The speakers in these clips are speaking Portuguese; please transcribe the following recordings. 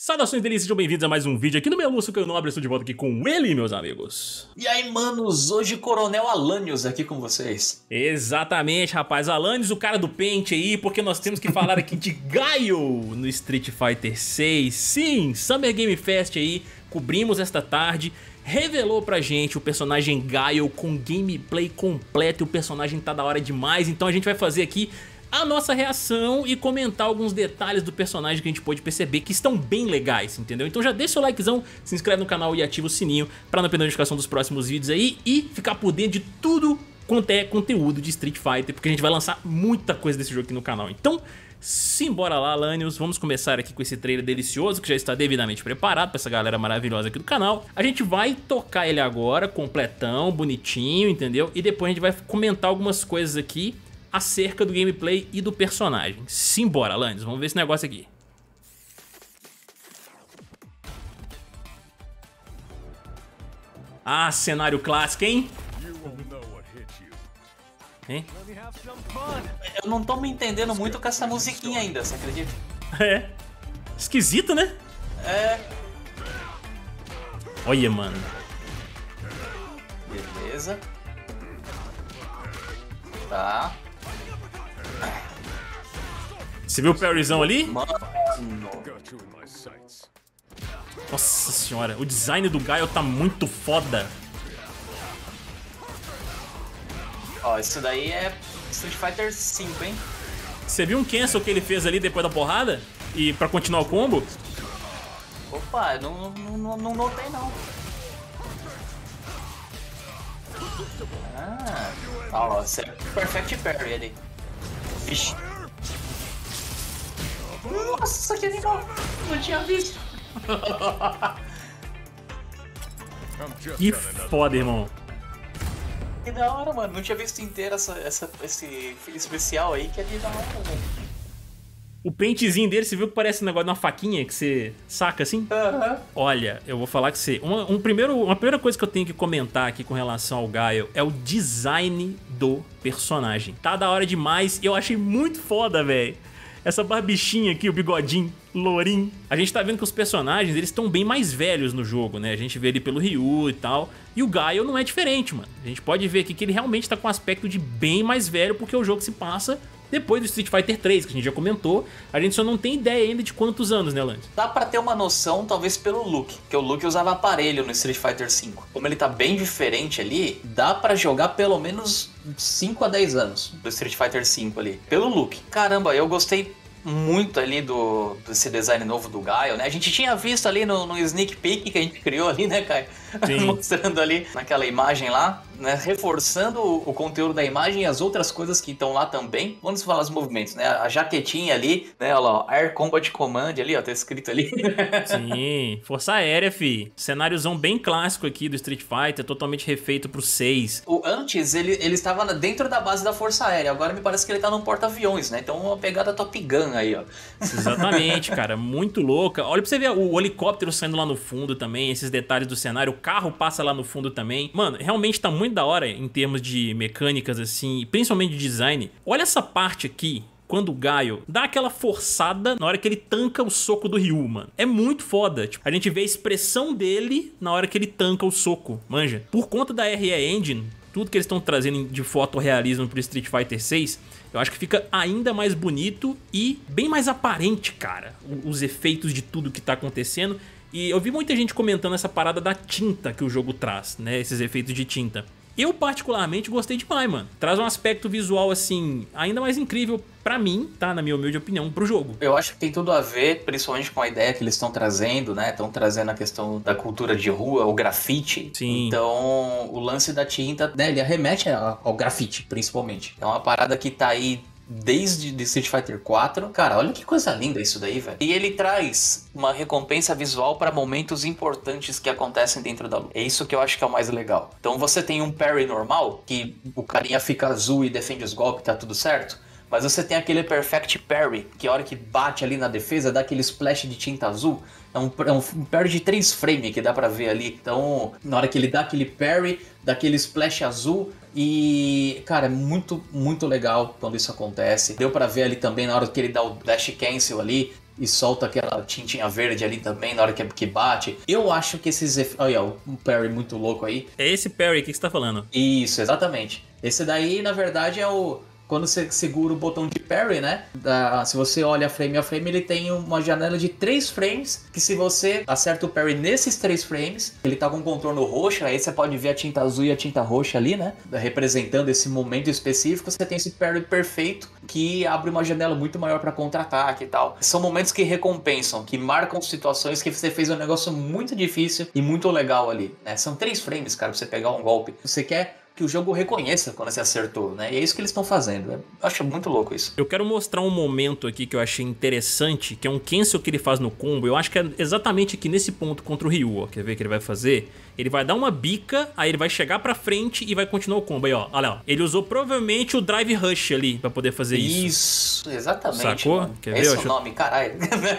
Saudações delícias, sejam bem-vindos a mais um vídeo aqui no Meluço, que eu Nobre, estou de volta aqui com ele, meus amigos. E aí, manos, hoje Coronel Alanios aqui com vocês. Exatamente, rapaz, Alanios, o cara do pente aí, porque nós temos que falar aqui de Gaio no Street Fighter 6. Sim, Summer Game Fest aí, cobrimos esta tarde, revelou pra gente o personagem Gaio com gameplay completo e o personagem tá da hora demais, então a gente vai fazer aqui a nossa reação e comentar alguns detalhes do personagem que a gente pôde perceber que estão bem legais, entendeu? Então já deixa o likezão, se inscreve no canal e ativa o sininho pra não perder a notificação dos próximos vídeos aí e ficar por dentro de tudo quanto é conteúdo de Street Fighter, porque a gente vai lançar muita coisa desse jogo aqui no canal. Então, simbora lá, Alanios, vamos começar aqui com esse trailer delicioso que já está devidamente preparado pra essa galera maravilhosa aqui do canal. A gente vai tocar ele agora, completão, bonitinho, entendeu? E depois a gente vai comentar algumas coisas aqui acerca do gameplay e do personagem. Simbora, Alanios, vamos ver esse negócio aqui. Ah, cenário clássico, hein? Hein? Eu não tô me entendendo muito com essa musiquinha ainda, você acredita? É. Esquisito, né? É. Olha, mano. Beleza. Tá. Você viu o parryzão ali? Mano. Nossa senhora, o design do Gaio tá muito foda. Ó, isso daí é Street Fighter 5, hein? Você viu um cancel que ele fez ali depois da porrada? E pra continuar o combo? Opa, não notei não. Ah, ó, você é Perfect Parry ali. Vixe. Nossa, que animal! Não tinha visto. Que foda, irmão. Que da hora, mano. Não tinha visto inteiro esse especial aí, que é de da hora, velho. O pentezinho dele, você viu que parece um negócio de uma faquinha que você saca assim? Aham. Olha, eu vou falar com você. Uma primeira coisa que eu tenho que comentar aqui com relação ao Gaio é o design do personagem. Tá da hora demais. Eu achei muito foda, velho. Essa barbichinha aqui, o bigodinho, lourinho. A gente tá vendo que os personagens, eles estão bem mais velhos no jogo, né? A gente vê ele pelo Ryu e tal. E o Gaio não é diferente, mano. A gente pode ver aqui que ele realmente tá com um aspecto de bem mais velho, porque o jogo se passa depois do Street Fighter 3, que a gente já comentou. A gente só não tem ideia ainda de quantos anos, né, Lance? Dá pra ter uma noção, talvez, pelo look. Porque o look usava aparelho no Street Fighter 5. Como ele tá bem diferente ali, dá pra jogar pelo menos 5 a 10 anos do Street Fighter 5 ali. Pelo look. Caramba, eu gostei muito ali desse design novo do Gaio, né? A gente tinha visto ali no sneak peek que a gente criou ali, né, Caio? Mostrando ali naquela imagem lá, né? Reforçando o conteúdo da imagem e as outras coisas que estão lá também. Vamos falar os movimentos, né? A jaquetinha ali, né? Olha lá, ó, Air Combat Command ali, ó, tá escrito ali. Sim, Força Aérea, fi. Cenáriozão bem clássico aqui do Street Fighter, totalmente refeito pro 6. Antes, ele estava dentro da base da Força Aérea, agora me parece que ele tá num porta-aviões, né? Então uma pegada Top Gun aí, ó. Exatamente, cara, muito louca. Olha pra você ver o helicóptero saindo lá no fundo também, esses detalhes do cenário, o carro passa lá no fundo também. Mano, realmente tá muito da hora em termos de mecânicas, assim, principalmente de design. Olha essa parte aqui, quando o Gaio dá aquela forçada na hora que ele tanca o soco do Ryu, mano. É muito foda. Tipo, a gente vê a expressão dele na hora que ele tanca o soco, manja. Por conta da RE Engine, tudo que eles estão trazendo de fotorrealismo pro Street Fighter 6, eu acho que fica ainda mais bonito e bem mais aparente, cara, os efeitos de tudo que tá acontecendo. E eu vi muita gente comentando essa parada da tinta que o jogo traz, né, esses efeitos de tinta. Eu particularmente gostei demais, mano. Traz um aspecto visual, assim, ainda mais incrível pra mim, tá? Na minha humilde opinião, pro jogo. Eu acho que tem tudo a ver, principalmente com a ideia que eles estão trazendo, né? Estão trazendo a questão da cultura de rua, o grafite. Sim. Então, o lance da tinta, né? Ele arremete ao grafite, principalmente. É uma parada que tá aí desde Street Fighter 4. Cara, olha que coisa linda isso daí, velho. E ele traz uma recompensa visual para momentos importantes que acontecem dentro da luta. É isso que eu acho que é o mais legal. Então você tem um parry normal, que o carinha fica azul e defende os golpes, tá tudo certo. Mas você tem aquele Perfect Parry, que a hora que bate ali na defesa, dá aquele splash de tinta azul. É um parry de 3 frames que dá pra ver ali. Então, na hora que ele dá aquele parry, dá aquele splash azul. E, cara, é muito, muito legal quando isso acontece. Deu pra ver ali também na hora que ele dá o dash cancel ali. e solta aquela tintinha verde ali também na hora que bate. Eu acho que esses... Olha, um parry muito louco aí. É esse parry aqui que você tá falando. Isso, exatamente. Esse daí, na verdade, é o... Quando você segura o botão de parry, né? Se você olha frame a frame, ele tem uma janela de 3 frames, que se você acerta o parry nesses 3 frames, ele tá com um contorno roxo, aí você pode ver a tinta azul e a tinta roxa ali, né? Representando esse momento específico, você tem esse parry perfeito, que abre uma janela muito maior para contra-ataque e tal. São momentos que recompensam, que marcam situações que você fez um negócio muito difícil e muito legal ali, né? São 3 frames, cara, pra você pegar um golpe. Você quer que o jogo reconheça quando você acertou, né? E é isso que eles estão fazendo. Eu acho muito louco isso. Eu quero mostrar um momento aqui que eu achei interessante, que é um cancel que ele faz no combo. Eu acho que é exatamente aqui nesse ponto contra o Ryu, ó. Quer ver o que ele vai fazer? Ele vai dar uma bica, aí ele vai chegar pra frente e vai continuar o combo. Aí, ó, olha lá. Ele usou provavelmente o Drive Rush ali pra poder fazer isso. Isso, exatamente. Sacou? Mano. Quer ver? Esse é o nome, caralho.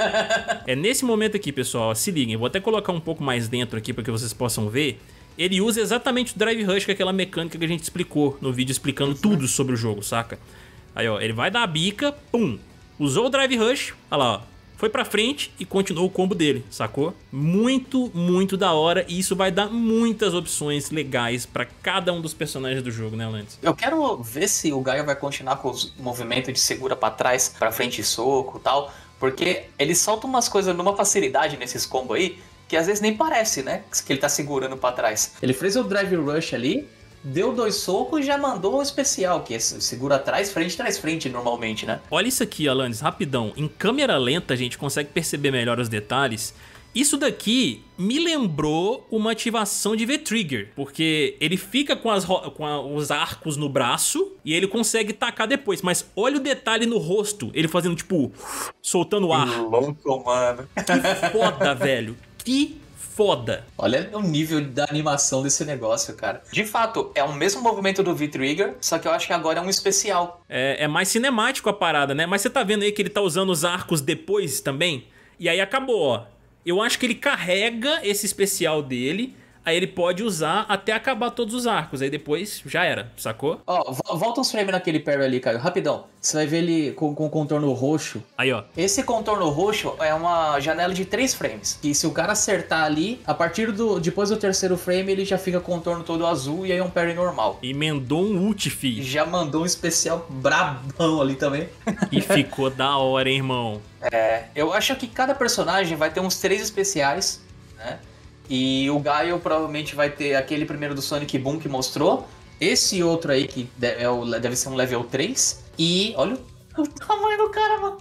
É nesse momento aqui, pessoal, ó, se liguem. Eu vou até colocar um pouco mais dentro aqui pra que vocês possam ver. Ele usa exatamente o Drive Rush, que é aquela mecânica que a gente explicou no vídeo explicando tudo sobre o jogo, saca? Aí, ó, ele vai dar a bica, pum, usou o Drive Rush, olha lá, ó, foi pra frente e continuou o combo dele, sacou? Muito, muito da hora, e isso vai dar muitas opções legais pra cada um dos personagens do jogo, né, Lantis? Eu quero ver se o Gaio vai continuar com os movimentos de segura pra trás, pra frente e soco e tal, porque ele solta umas coisas numa facilidade nesses combos aí, que às vezes nem parece, né? Que ele tá segurando pra trás. Ele fez o Drive Rush ali, deu 2 socos e já mandou o especial, que é segura atrás, frente normalmente, né? Olha isso aqui, Alanis, rapidão. Em câmera lenta a gente consegue perceber melhor os detalhes. Isso daqui me lembrou uma ativação de V-Trigger, porque ele fica com os arcos no braço e ele consegue tacar depois. Mas olha o detalhe no rosto, ele fazendo tipo, soltando o ar. Que louco, mano. Que foda, velho. Que foda. Olha o nível da animação desse negócio, cara. De fato, é o mesmo movimento do V-Trigger, só que eu acho que agora é um especial. É mais cinemático a parada, né? Mas você tá vendo aí que ele tá usando os arcos depois também? E aí acabou, ó. Eu acho que ele carrega esse especial dele, aí ele pode usar até acabar todos os arcos, aí depois já era, sacou? Ó, volta uns frames naquele parry ali, Caio, rapidão. Você vai ver ele com contorno roxo. Aí, ó. Esse contorno roxo é uma janela de 3 frames. E se o cara acertar ali, a partir depois do 3º frame, ele já fica com o contorno todo azul e aí é um parry normal. Emendou um ult, fi. Já mandou um especial brabão ali também. E ficou da hora, hein, irmão? É, eu acho que cada personagem vai ter uns 3 especiais, né? E o Gaio provavelmente vai ter aquele primeiro do Sonic Boom que mostrou. Esse outro aí que deve ser um level 3. E olha o tamanho do cara, mano.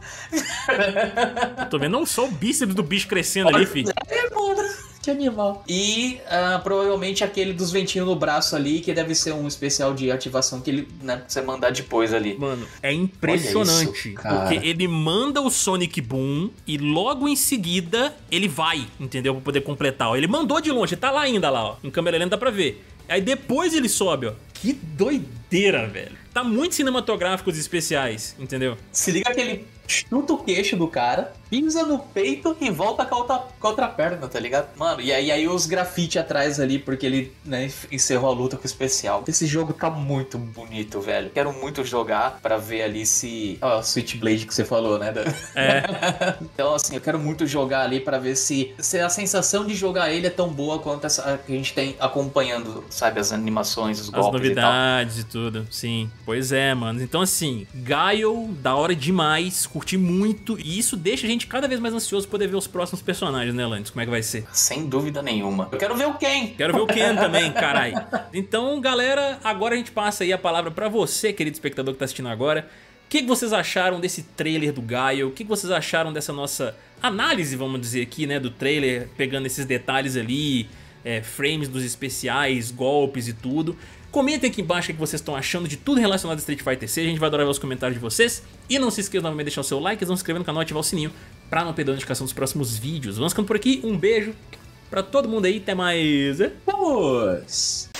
Eu tô vendo não só o bíceps do bicho crescendo ali, fi. É, mano. Que animal. E provavelmente aquele dos ventinhos no braço ali, que deve ser um especial de ativação que ele, né, você mandar depois ali. Mano, é impressionante. Isso, porque ele manda o Sonic Boom e logo em seguida ele vai, entendeu? Pra poder completar. Ó. Ele mandou de longe, tá lá ainda lá, ó. Em câmera lenta dá pra ver. Aí depois ele sobe, ó. Que doideira, velho. Tá muito cinematográfico os especiais, entendeu? Se liga que ele chuta o queixo do cara, pisa no peito e volta com a outra perna, tá ligado? Mano, e aí os grafite atrás ali, porque ele, né, encerrou a luta com o especial. Esse jogo tá muito bonito, velho. Quero muito jogar pra ver ali se... Ó, Switchblade que você falou, né? É. Então, assim, eu quero muito jogar ali pra ver se a sensação de jogar ele é tão boa quanto essa que a gente tem acompanhando, sabe? As animações, os golpes e tal. As novidades e tudo, sim. Pois é, mano. Então, assim, Gaio, da hora demais, curti muito. E isso deixa a gente cada vez mais ansioso pra poder ver os próximos personagens, né, Lantis? Como é que vai ser? Sem dúvida nenhuma. Eu quero ver o Ken. Quero ver o Ken também, carai. Então, galera, agora a gente passa aí a palavra pra você, querido espectador que tá assistindo agora. O que vocês acharam desse trailer do Gaio? O que vocês acharam dessa nossa análise, vamos dizer aqui, né, do trailer, pegando esses detalhes ali, frames dos especiais, golpes e tudo. Comentem aqui embaixo o que vocês estão achando de tudo relacionado a Street Fighter 6. A gente vai adorar ver os comentários de vocês. E não se esqueçam novamente de deixar o seu like, se inscrever no canal e ativar o sininho pra não perder a notificação dos próximos vídeos. Vamos ficando por aqui. Um beijo pra todo mundo aí. Até mais. Vamos!